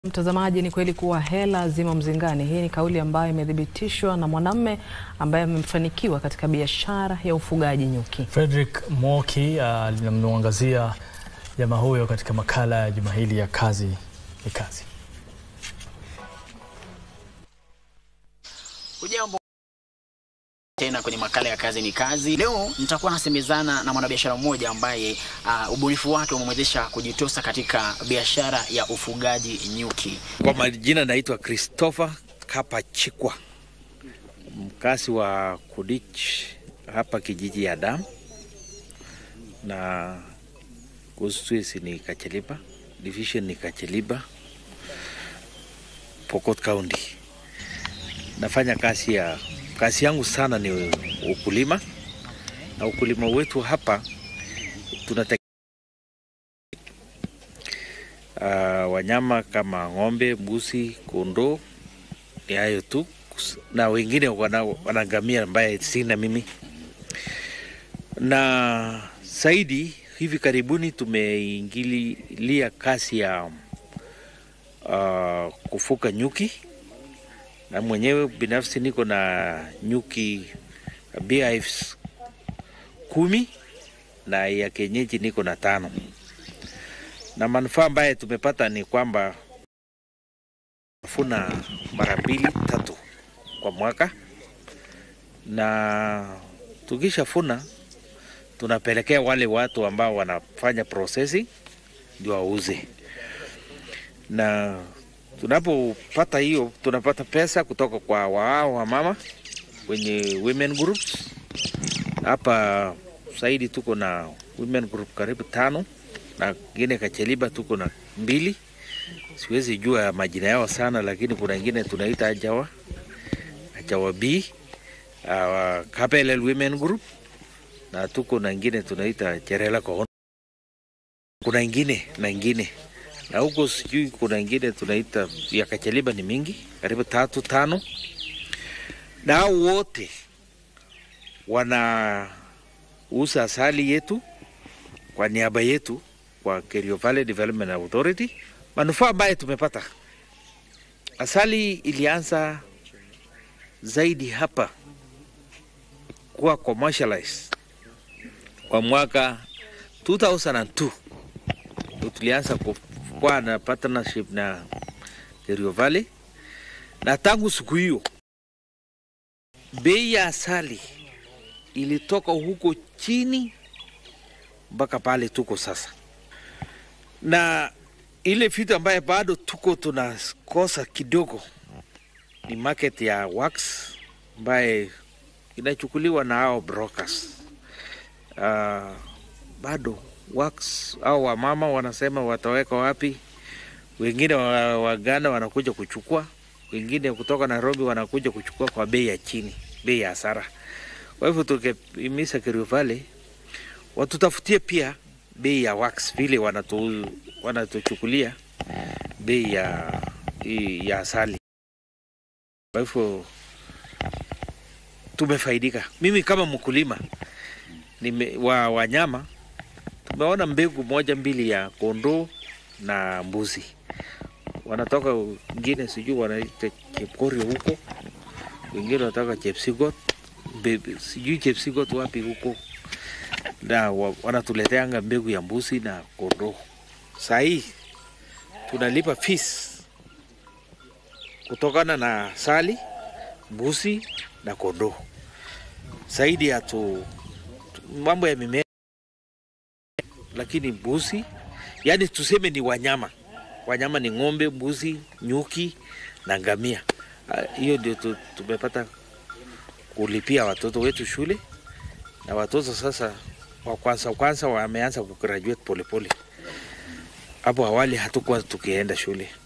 Mtazamaji, ni kweli kuwa hela zimo mzingani. Hii ni kauli ambayo imethibitishwa na mwanamume ambaye amefanikiwa katika biashara ya ufugaji nyuki. Frederick Mwoki alimwangazia jamaa huyo katika makala ya juma hili ya Kazi ni Kazi. Ujambo tena kwenye makala ya Kazi ni Kazi. Leo nitakuwa nasemezana na mwanabiashara mmoja ambaye ubunifu wake umemwezesha kujitosa katika biashara ya ufugaji nyuki. Kwa majina naitwa Christopher Kapachikwa, mkazi wa Kudich hapa kijiji ya Dam, na constituency ni Kacheliba, division ni Kacheliba, Pokot County. Nafanya kazi yangu sana ni ukulima, na ukulima wetu hapa tunategemea wanyama kama ng'ombe, mbuzi, kondoo, ni hayo tu, na wengine wanangamia ambaye sina mimi. Na zaidi hivi karibuni tumeingilia kazi ya kufuga nyuki, na mwenyewe binafsi niko na nyuki beehives 10 na ya kienyeji niko na 5. Na manufaa ambaye tumepata ni kwamba tunavuna mara 2-3 kwa mwaka, na tukishavuna tunapelekea wale watu ambao wanafanya processing ndio wauze. Na tunapopata hiyo, tunapata pesa kutoka kwa wa mama kwenye women groups. Hapa zaidi tuko na women group karibu 5, na ngine Kacheliba tuko na 2. Siwezi jua majina yao sana, lakini kuna ingine tunaita Ajawa B, Kapelel women group, na tuko na ingine tunaita Cherela Kohon. Kuna ingine na huko sijui kuna ingine tunaita ya Kacheliba, ni mingi karibu 3-5, na wote wanauza asali yetu kwa niaba yetu kwa Kerio Valley Development Authority. Manufaa ambaye tumepata, asali ilianza zaidi hapa kuwa commercialized kwa mwaka 2002. Tulianza kwa na partnership na Kerio Valley, na tangu siku hiyo bei ya asali ilitoka huko chini mpaka pale tuko sasa. Na ile vitu ambaye bado tuko tunakosa kidogo ni market ya wax ambaye inachukuliwa na hao brokers. Bado wax au wamama wanasema wataweka wapi, wengine waganda wanakuja kuchukua, wengine kutoka Nairobi wanakuja kuchukua kwa bei ya chini, bei ya hasara. Kwa hivyo tukihimiza Kerio Valley watutafutie pia bei ya wax vile wanatuchukulia bei ya asali. Kwa hivyo tumefaidika. Mimi kama mkulima wa wanyama, tumeona mbegu 1-2 ya kondoo na mbuzi. Wanatoka wengine sijui wanaita Chepkorio huko, wengine wanatoka Chepsigot, sijui Chepsigot wapi huko, na wanatuleteanga mbegu ya mbuzi na kondoo. Sahi tunalipa fees kutokana na sali, mbuzi na kondoo. Zaidi ya mambo ya mimea, lakini mbuzi, yani tuseme ni wanyama ni ng'ombe, mbuzi, nyuki na ngamia. Hiyo ndio tumepata kulipia watoto wetu shule, na watoto sasa wa kwanza wameanza kugraduate polepole. Hapo awali hatukuwa tukienda shule.